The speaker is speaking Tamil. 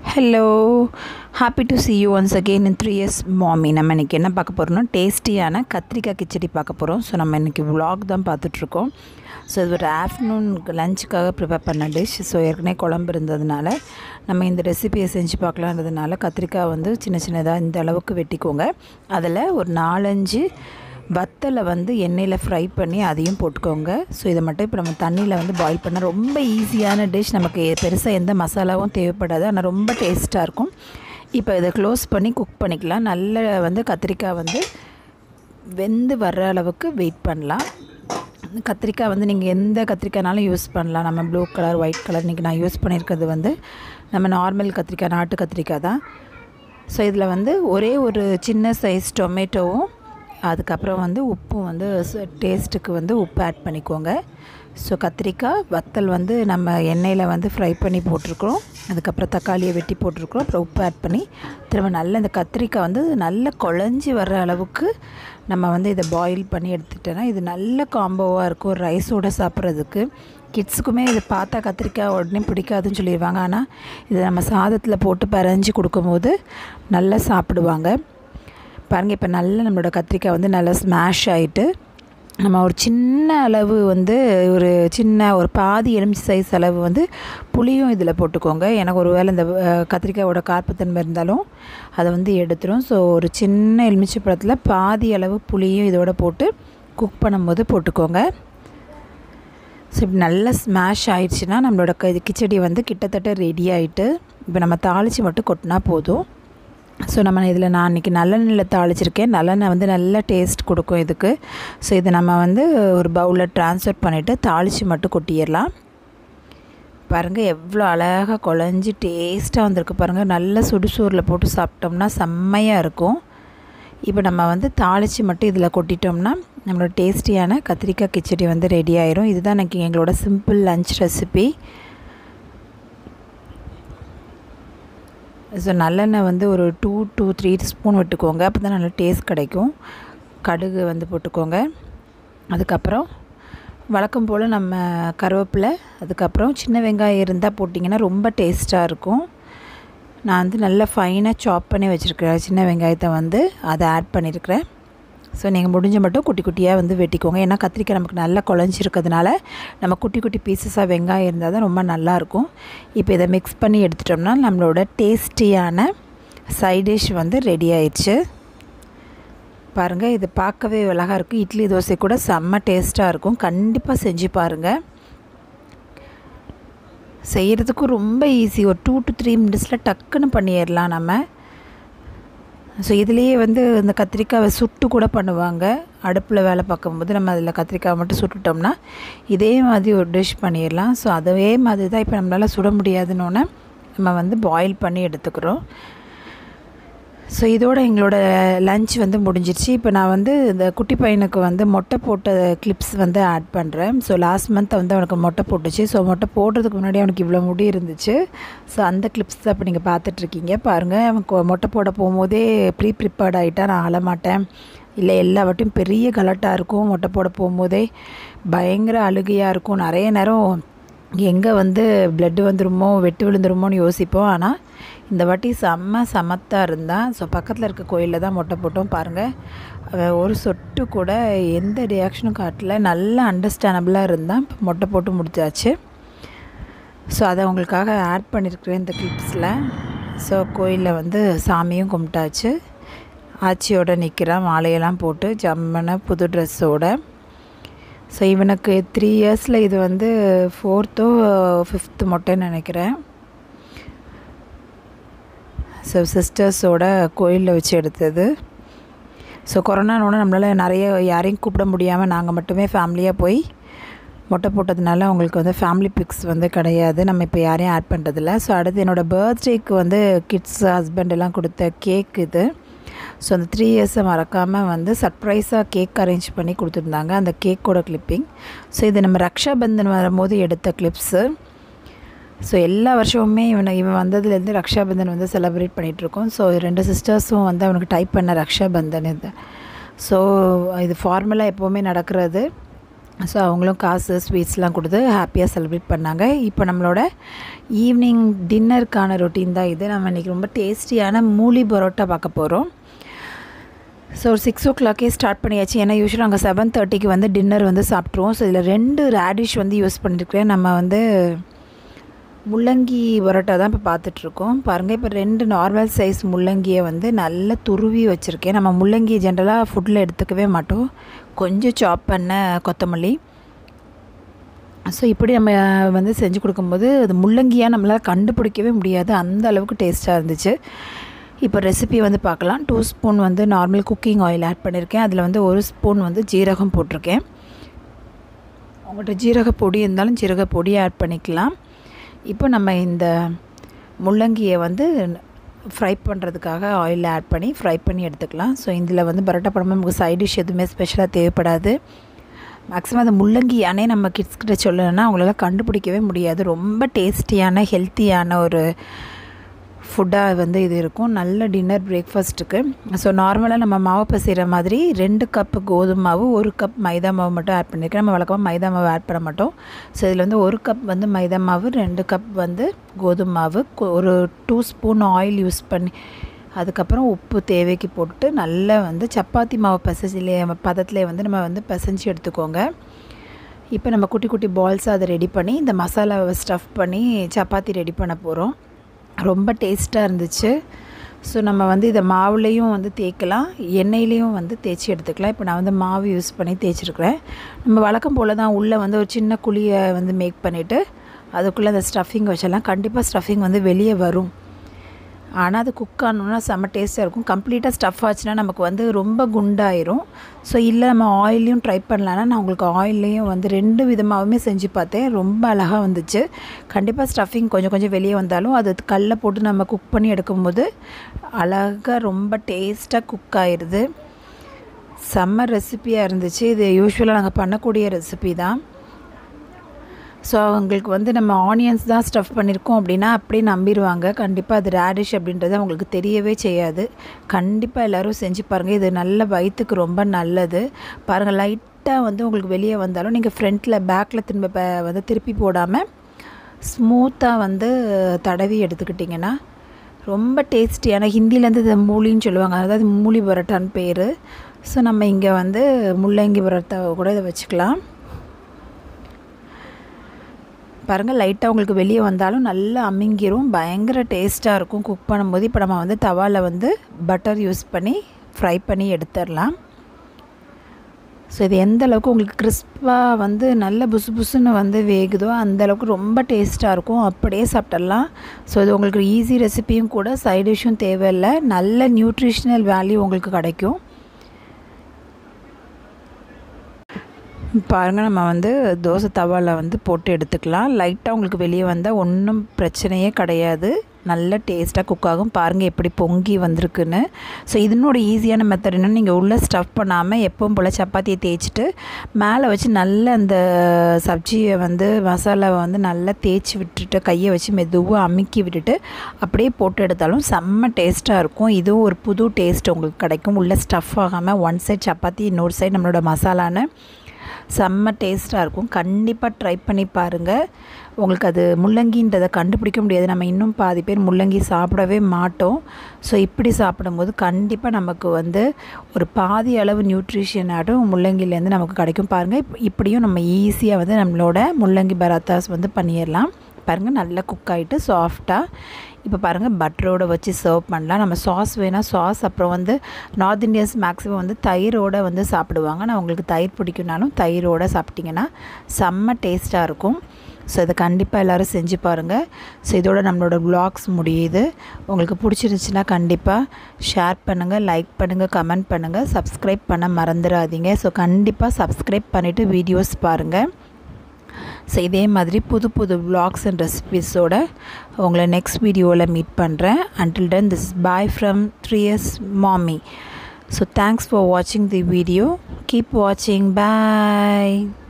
Hello, happy to see you once again in 3 years mommy. நம்ம இன்றைக்கி என்ன பார்க்க போகிறோம்னா டேஸ்டியான கத்திரிக்காய் கிச்சடி பார்க்க போகிறோம். ஸோ நம்ம இன்றைக்கி vlog தான் பார்த்துட்ருக்கோம். ஸோ இது ஒரு ஆஃப்டர்நூன் லஞ்சுக்காக ப்ரிப்பேர் பண்ண டிஷ். ஸோ ஏற்கனவே குழம்பு இருந்ததுனால நம்ம இந்த ரெசிபியை செஞ்சு பார்க்கலான்றதுனால கத்திரிக்காய் வந்து சின்ன சின்னதாக இந்த அளவுக்கு வெட்டிக்கோங்க. அதில் ஒரு 4-5 வத்தலை வந்து எண்ணெயில் ஃப்ரை பண்ணி அதையும் போட்டுக்கோங்க. ஸோ இதை மட்டும் இப்போ நம்ம தண்ணியில் வந்து பாயில் பண்ணால் ரொம்ப ஈஸியான டிஷ். நமக்கு பெருசாக எந்த மசாலாவும் தேவைப்படாது, ஆனால் ரொம்ப டேஸ்ட்டாக இருக்கும். இப்போ இதை க்ளோஸ் பண்ணி குக் பண்ணிக்கலாம். நல்ல வந்து கத்திரிக்காய் வந்து வெந்து வர்ற அளவுக்கு வெயிட் பண்ணலாம். கத்திரிக்காய் வந்து நீங்கள் எந்த கத்திரிக்காய்னாலும் யூஸ் பண்ணலாம். நம்ம ப்ளூ கலர், ஒயிட் கலர். இன்றைக்கி நான் யூஸ் பண்ணியிருக்கிறது வந்து நம்ம நார்மல் கத்திரிக்காய், நாட்டு கத்திரிக்காய் தான். ஸோ இதில் வந்து ஒரே ஒரு சின்ன சைஸ் டொமேட்டோவும் அதுக்கப்புறம் வந்து உப்பும் வந்து டேஸ்ட்டுக்கு வந்து உப்பு ஆட் பண்ணிக்கோங்க. ஸோ கத்திரிக்காய் வத்தல் வந்து நம்ம எண்ணெயில் வந்து ஃப்ரை பண்ணி போட்டிருக்கிறோம். அதுக்கப்புறம் தக்காளியை வெட்டி போட்டிருக்கிறோம். அப்புறம் உப்பு ஆட் பண்ணி திரும்ப நல்ல இந்த கத்திரிக்காய் வந்து நல்ல குழஞ்சி வர்ற அளவுக்கு நம்ம வந்து இதை பாயில் பண்ணி எடுத்துக்கிட்டோன்னா இது நல்ல காம்போவாக இருக்கும் ரைஸோடு சாப்பிட்றதுக்கு. கிட்ஸுக்குமே இதை பார்த்தா கத்திரிக்காய் உடனே பிடிக்காதுன்னு சொல்லிடுவாங்க, ஆனால் இதை நம்ம சாதத்தில் போட்டு பிறஞ்சி கொடுக்கும்போது நல்லா சாப்பிடுவாங்க. பாருங்கள், இப்போ நல்லா நம்மளோட கத்திரிக்காய் வந்து நல்லா ஸ்மாஷ் ஆகிட்டு நம்ம ஒரு சின்ன அளவு வந்து ஒரு பாதி எலுமிச்சை சைஸ் அளவு வந்து புளியும் இதில் போட்டுக்கோங்க. எனக்கு ஒரு வேளை இந்த கத்திரிக்காயோட கார்ப்புத்தன்மை இருந்தாலும் அதை வந்து எடுத்துரும். ஸோ ஒரு சின்ன எலுமிச்சை பழத்தில் பாதி அளவு புளியும் இதோட போட்டு குக் பண்ணும்போது போட்டுக்கோங்க. ஸோ இப்படி நல்லா ஸ்மாஷ் ஆயிடுச்சுன்னா நம்மளோட கிச்சடி வந்து கிட்டத்தட்ட ரெடி ஆகிட்டு இப்போ நம்ம தாளித்து மட்டும் கொட்டினா போதும். ஸோ நான் இன்றைக்கி நல்லெண்ணெயில் தாளிச்சிருக்கேன். நல்லெண்ணெய் வந்து நல்ல டேஸ்ட் கொடுக்கும் இதுக்கு. ஸோ இதை நம்ம வந்து ஒரு பவுலில் ட்ரான்ஸ்ஃபர் பண்ணிவிட்டு தாளித்து மட்டும் கொட்டிடலாம். பாருங்கள் எவ்வளோ அழகாக குழஞ்சி டேஸ்ட்டாக வந்திருக்கு பாருங்கள். நல்ல சுடுசோறில் போட்டு சாப்பிட்டோம்னா செம்மையாக இருக்கும். இப்போ நம்ம வந்து தாளித்து மட்டும் இதில் கொட்டிட்டோம்னா நம்மளோட டேஸ்டியான கத்திரிக்காய் கிச்சடி வந்து ரெடி ஆயிரும். இதுதான் எனக்கு எங்களோட சிம்பிள் லஞ்ச் ரெசிபி. ஸோ நல்லெண்ணெய் வந்து ஒரு 2 to 3 ஸ்பூன் விட்டுக்கோங்க, அப்போ தான் நல்லா டேஸ்ட் கிடைக்கும். கடுகு வந்து போட்டுக்கோங்க. அதுக்கப்புறம் வழக்கம் போல் நம்ம கருவேப்பிலை, அதுக்கப்புறம் சின்ன வெங்காயம் இருந்தால் போட்டிங்கன்னா ரொம்ப டேஸ்ட்டாக இருக்கும். நான் வந்து நல்லா ஃபைனாக சாப் பண்ணி வச்சுருக்கிறேன் சின்ன வெங்காயத்தை வந்து அதை ஆட் பண்ணியிருக்கிறேன். ஸோ நீங்கள் முடிஞ்ச மட்டும் குட்டி குட்டியாக வந்து வெட்டிக்கோங்க. ஏன்னா கத்திரிக்காய் நமக்கு நல்லா குழஞ்சிருக்கிறதுனால நம்ம குட்டி குட்டி பீசஸாக வெங்காயம் இருந்தால் தான் ரொம்ப நல்லாயிருக்கும். இப்போ இதை மிக்ஸ் பண்ணி எடுத்துட்டோம்னா நம்மளோட டேஸ்டியான சைட் டிஷ் வந்து ரெடி ஆயிடுச்சு. பாருங்கள், இது பார்க்கவே அழகாக இருக்குது. இட்லி தோசை கூட செம்ம டேஸ்ட்டாக இருக்கும். கண்டிப்பாக செஞ்சு பாருங்கள். செய்கிறதுக்கும் ரொம்ப ஈஸி. ஒரு 2 to 3 மினிட்ஸில் டக்குன்னு பண்ணிடலாம் நம்ம. ஸோ இதுலேயே வந்து இந்த கத்திரிக்காவை சுட்டு கூட பண்ணுவாங்க. அடுப்பில் வேலை பார்க்கும்போது நம்ம அதில் கத்திரிக்காவை மட்டும் சுட்டுட்டோம்னா இதே மாதிரி ஒரு டிஷ் பண்ணிடலாம். ஸோ அதே மாதிரி தான் இப்போ நம்மளால் சுட முடியாதுன்னொன்னே நம்ம வந்து பாயில் பண்ணி எடுத்துக்கிறோம். ஸோ இதோட எங்களோட லஞ்ச் வந்து முடிஞ்சிருச்சு. இப்போ நான் வந்து இந்த குட்டி பையனுக்கு வந்து மொட்டை போட்ட கிளிப்ஸ் வந்து ஆட் பண்ணுறேன். ஸோ லாஸ்ட் மந்த் வந்து அவனுக்கு மொட்டை போட்டுச்சு. ஸோ மொட்டை போடுறதுக்கு முன்னாடி அவனுக்கு இவ்வளோ முடி இருந்துச்சு. ஸோ அந்த கிளிப்ஸ் தான் இப்போ நீங்கள் பார்த்துட்ருக்கீங்க. பாருங்கள், அவனுக்கு மொட்டை போட போகும்போதே ப்ரிப்பேர்ட் ஆகிட்டா. நான் அழமாட்டேன், இல்லை எல்லா வாட்டியும் பெரிய கலட்டாக இருக்கும். மொட்டை போட போகும்போதே பயங்கர அழுகையாக இருக்கும். நிறைய நேரம் எங்கே வந்து பிளட்டு வந்துடுமோ, வெட்டு விழுந்துருமோன்னு யோசிப்போம். ஆனால் இந்த வாட்டி சமத்தாக இருந்தான். ஸோ பக்கத்தில் இருக்க கோயிலில் தான் மொட்டை போட்டோம். பாருங்கள், அவன் ஒரு சொட்டு கூட எந்த ரியாக்ஷனும் காட்டல, நல்லா அண்டர்ஸ்டாண்டபிளாக இருந்தான். இப்போ மொட்டை போட்டு முடிச்சாச்சு. ஸோ அதை உங்களுக்காக ஆட் பண்ணியிருக்கிறேன் இந்த கிளிப்ஸில். ஸோ கோயிலில் வந்து சாமியும் கும்பிட்டாச்சு. ஆச்சியோடு நிற்கிறான், மாலையெல்லாம் போட்டு ஜம்மனை புது ட்ரெஸ்ஸோடு. ஸோ இவனுக்கு 3 இயர்ஸில் இது வந்து 4th or 5th மொட்டைன்னு நினைக்கிறேன். ஸோ சிஸ்டர்ஸோட கோயிலில் வச்சு எடுத்தது. ஸோ கொரோனானோட நம்மளால் நிறைய யாரையும் கூப்பிட முடியாமல் நாங்கள் மட்டுமே ஃபேமிலியாக போய் மொட்டை போட்டதுனால அவங்களுக்கு வந்து ஃபேமிலி பிக்ஸ் வந்து கிடையாது. நம்ம இப்போ யாரையும் ஆட் பண்ணுறதில்ல. ஸோ அடுத்து என்னோடய பர்த்டேக்கு வந்து கிட்ஸ் ஹஸ்பண்ட் எல்லாம் கொடுத்த கேக் இது. ஸோ அந்த 3 இயர்ஸை மறக்காமல் வந்து சர்ப்ரைஸாக கேக் அரேஞ்ச் பண்ணி கொடுத்துருந்தாங்க, அந்த கேக்கோட கிளிப்பிங். ஸோ இது நம்ம ரக்ஷாபந்தன் வரும்போது எடுத்த கிளிப்ஸு. ஸோ எல்லா வருஷமுமே இவன் வந்ததுலேருந்து ரக்ஷாபந்தன் வந்து செலிப்ரேட் பண்ணிகிட்ருக்கோம். ஸோ 2 சிஸ்டர்ஸும் வந்து அவனுக்கு டைப் பண்ண ரக்ஷாபந்தன் இது. ஸோ இது ஃபார்மலாக எப்போவுமே நடக்கிறது. ஸோ அவங்களும் காசு ஸ்வீட்ஸ்லாம் கொடுத்து ஹாப்பியாக செலிப்ரேட் பண்ணாங்க. இப்போ நம்மளோட ஈவினிங் டின்னருக்கான ரொட்டீன் தான் இது. நம்ம இன்றைக்கி ரொம்ப டேஸ்டியான மூலி பரோட்டா பார்க்க போகிறோம். ஸோ ஒரு 6 o'clock ஸ்டார்ட் பண்ணியாச்சு. ஏன்னா யூஸ்வலாக நாங்கள் 7:30 வந்து டின்னர் வந்து சாப்பிட்ருவோம். ஸோ இதில் 2 ரேடிஷ் வந்து யூஸ் பண்ணியிருக்கிறேன். நம்ம வந்து முள்ளங்கி பரோட்டா தான் இப்போ பார்த்துட்ருக்கோம். பாருங்கள், இப்போ 2 நார்மல் சைஸ் முள்ளங்கியை வந்து நல்லா துருவி வச்சுருக்கேன். நம்ம முள்ளங்கி ஜென்ரலாக ஃபுட்டில் எடுத்துக்கவே மாட்டோம். கொஞ்சம் சாப் பண்ண கொத்தமல்லி. ஸோ இப்படி நம்ம வந்து செஞ்சு கொடுக்கும்போது அது முள்ளங்கியாக நம்மளால் கண்டுபிடிக்கவே முடியாது, அந்த அளவுக்கு டேஸ்ட்டாக இருந்துச்சு. இப்போ ரெசிபி வந்து பார்க்கலாம். 2 ஸ்பூன் வந்து நார்மல் குக்கிங் ஆயில் ஆட் பண்ணியிருக்கேன். அதில் வந்து 1 ஸ்பூன் வந்து ஜீரகம் போட்டிருக்கேன். உங்கள்கிட்ட ஜீரக பொடி இருந்தாலும் ஜீரக பொடி ஆட் பண்ணிக்கலாம். இப்போ நம்ம இந்த முள்ளங்கியை வந்து ஃப்ரை பண்ணுறதுக்காக ஆயிலில் ஆட் பண்ணி ஃப்ரை பண்ணி எடுத்துக்கலாம். ஸோ இதில் வந்து பரோட்டா படமாக நமக்கு சைட் டிஷ் எதுவுமே ஸ்பெஷலாக தேவைப்படாது. மேக்ஸிமம் அந்த முள்ளங்கி யானே நம்ம கிட்ஸ்கிட்ட சொல்லணும்னா அவங்களால கண்டுபிடிக்கவே முடியாது. ரொம்ப டேஸ்டியான ஹெல்த்தியான ஒரு ஃபுட்டாக வந்து இது இருக்கும். நல்ல டின்னர் பிரேக்ஃபாஸ்ட்டுக்கு. ஸோ நார்மலாக நம்ம மாவு பசைகிற மாதிரி 2 கப்பு கோதுமை மாவு, 1 கப் மைதா மாவு மட்டும் ஆட் பண்ணியிருக்கேன். நம்ம வழக்கமாக மைதா மாவு ஆட் பண்ண மாட்டோம். ஸோ இதில் வந்து 1 கப் வந்து மைதா மாவு, 2 கப் வந்து கோதுமை மாவு, ஒரு 2 ஸ்பூன் ஆயில் யூஸ் பண்ணி அதுக்கப்புறம் உப்பு தேவைக்கு போட்டு நல்லா வந்து சப்பாத்தி மாவு பசைஞ்சிலே பதத்திலே வந்து நம்ம வந்து பிசைஞ்சு எடுத்துக்கோங்க. இப்போ நம்ம குட்டி குட்டி பால்ஸாக அதை ரெடி பண்ணி இந்த மசாலாவை ஸ்டஃப் பண்ணி சப்பாத்தி ரெடி பண்ண போகிறோம். ரொம்ப டேஸ்ட்டாக இருந்துச்சு. ஸோ நம்ம வந்து இதை மாவுலேயும் வந்து தேய்க்கலாம், எண்ணெயிலையும் வந்து தேய்ச்சி எடுத்துக்கலாம். இப்போ நான் வந்து மாவு யூஸ் பண்ணி தேய்ச்சிருக்கிறேன். நம்ம வழக்கம் போல் தான் உள்ளே வந்து ஒரு சின்ன குழியை வந்து மேக் பண்ணிவிட்டு அதுக்குள்ளே அந்த ஸ்டஃபிங் வச்சிடலாம். கண்டிப்பாக ஸ்டஃபிங் வந்து வெளியே வரும். ஆனால் அது குக் ஆனோன்னா செம்ம டேஸ்ட்டாக இருக்கும். கம்ப்ளீட்டாக ஸ்டஃப் ஆச்சுன்னா நமக்கு வந்து ரொம்ப குண்டாயிரும். ஸோ இல்லை நம்ம ஆயிலையும் ட்ரை பண்ணலான்னா நான் உங்களுக்கு ஆயில்லையும் வந்து 2 விதமாகவுமே செஞ்சு பார்த்தேன். ரொம்ப அழகாக வந்துச்சு. கண்டிப்பாக ஸ்டஃபிங் கொஞ்சம் கொஞ்சம் வெளியே வந்தாலும் அது கல்லில் போட்டு நம்ம குக் பண்ணி எடுக்கும்போது அழகாக ரொம்ப டேஸ்ட்டாக குக் ஆயிடுது. செம்ம ரெசிப்பியாக இருந்துச்சு. இது யூஸ்வலாக நாங்கள் பண்ணக்கூடிய ரெசிபி தான். ஸோ அவங்களுக்கு வந்து நம்ம ஆனியன்ஸ் தான் ஸ்டஃப் பண்ணியிருக்கோம் அப்படின்னா அப்படியே நம்பிடுவாங்க. கண்டிப்பாக அது ரேடிஷ் அப்படின்றது அவங்களுக்கு தெரியவே செய்யாது. கண்டிப்பாக எல்லோரும் செஞ்சு பாருங்கள். இது நல்ல வயிற்றுக்கு ரொம்ப நல்லது. பாருங்கள், லைட்டாக வந்து உங்களுக்கு வெளியே வந்தாலும் நீங்கள் ஃப்ரண்ட்டில் பேக்கில் வந்து திருப்பி போடாமல் ஸ்மூத்தாக வந்து தடவி எடுத்துக்கிட்டிங்கன்னா ரொம்ப டேஸ்டியான, ஹிந்திலேருந்து இதை மூலின்னு சொல்லுவாங்க, அதாவது மூலி பரோட்டான்னு பேர். ஸோ நம்ம இங்கே வந்து முள்ளங்கி பரோட்டாவை கூட இதை வச்சுக்கலாம். பாருங்கள், லைட்டாக உங்களுக்கு வெளியே வந்தாலும் நல்லா அமுங்கிரும். பயங்கர டேஸ்ட்டாக இருக்கும் குக் பண்ணும்போது. இப்போ நம்ம வந்து தவாவில் வந்து பட்டர் யூஸ் பண்ணி ஃப்ரை பண்ணி எடுத்துடலாம். ஸோ இது எந்த அளவுக்கு உங்களுக்கு கிறிஸ்பாக வந்து நல்ல புசு புசுன்னு வந்து வேகுதோ அந்தளவுக்கு ரொம்ப டேஸ்ட்டாக இருக்கும். அப்படியே சாப்பிட்றலாம். ஸோ இது உங்களுக்கு ஈஸி ரெசிப்பியும் கூட, சைட் டிஷ்ஷும் தேவையில்லை. நல்ல நியூட்ரிஷ்னல் வேல்யூ உங்களுக்கு கிடைக்கும். பாருங்கள், நம்ம வந்து தோசை தவாவில் வந்து போட்டு எடுத்துக்கலாம். லைட்டாக உங்களுக்கு வெளியே வந்தால் ஒன்றும் பிரச்சனையே கிடையாது. நல்ல டேஸ்ட்டாக குக் ஆகும். பாருங்கள் எப்படி பொங்கி வந்திருக்குன்னு. ஸோ இதனோட ஈஸியான மெத்தட் என்னென்னு, நீங்கள் உள்ளே ஸ்டஃப் பண்ணாமல் எப்பவும் போல் சப்பாத்தியை தேய்ச்சிட்டு மேலே வச்சு நல்ல அந்த சப்ஜியை வந்து மசாலாவை வந்து நல்லா தேய்ச்சி விட்டுட்டு கையை வச்சு மெதுவாக அமுக்கி விட்டுட்டு அப்படியே போட்டு எடுத்தாலும் செம்ம டேஸ்ட்டாக இருக்கும். இதுவும் ஒரு புது டேஸ்ட் உங்களுக்கு கிடைக்கும். உள்ளே ஸ்டஃப் ஆகாமல் ஒன் சைட் சப்பாத்தி இன்னொரு சைடு நம்மளோட மசாலான்னு செம்ம டேஸ்ட்டாக இருக்கும். கண்டிப்பாக ட்ரை பண்ணி பாருங்கள். உங்களுக்கு அது முள்ளங்கின்றதை கண்டுபிடிக்க முடியாது. நம்ம இன்னும் பாதி பேர் முள்ளங்கி சாப்பிடவே மாட்டோம். ஸோ இப்படி சாப்பிடும்போது கண்டிப்பாக நமக்கு வந்து ஒரு பாதி அளவு நியூட்ரிஷன் ஆடும் முள்ளங்கிலேருந்து நமக்கு கிடைக்கும். பாருங்கள், இப்படியும் நம்ம ஈஸியாக வந்து நம்மளோட முள்ளங்கி பராத்தாஸ் வந்து பண்ணிடலாம். பாருங்கள், நல்லா குக் ஆகிட்டு சாஃப்டாக. இப்போ பாருங்கள், பட்டரோடு வச்சு சர்வ் பண்ணலாம். நம்ம சாஸ் வேணால் சாஸ், அப்புறம் வந்து நார்த் இந்தியன்ஸ் மேக்ஸிமம் வந்து தயிரோடு வந்து சாப்பிடுவாங்க. நான் உங்களுக்கு தயிர் பிடிக்கும்னாலும் தயிரோடு சாப்பிட்டிங்கன்னா செம்ம டேஸ்ட்டாக இருக்கும். ஸோ இதை கண்டிப்பாக எல்லோரும் செஞ்சு பாருங்கள். ஸோ இதோட நம்மளோட vlogs முடியுது. உங்களுக்கு பிடிச்சிருந்துச்சின்னா கண்டிப்பாக ஷேர் பண்ணுங்கள், லைக் பண்ணுங்கள், கமெண்ட் பண்ணுங்கள், சப்ஸ்கிரைப் பண்ண மறந்துடாதீங்க. ஸோ கண்டிப்பாக சப்ஸ்கிரைப் பண்ணிவிட்டு வீடியோஸ் பாருங்கள். ஸோ இதே மாதிரி புது புது vlogs அண்ட் ரெசிபீஸோட உங்களை நெக்ஸ்ட் வீடியோவில் மீட் பண்ணுறேன். Until then, this is bye from 3S Mommy. So thanks for watching the video. Keep watching. Bye.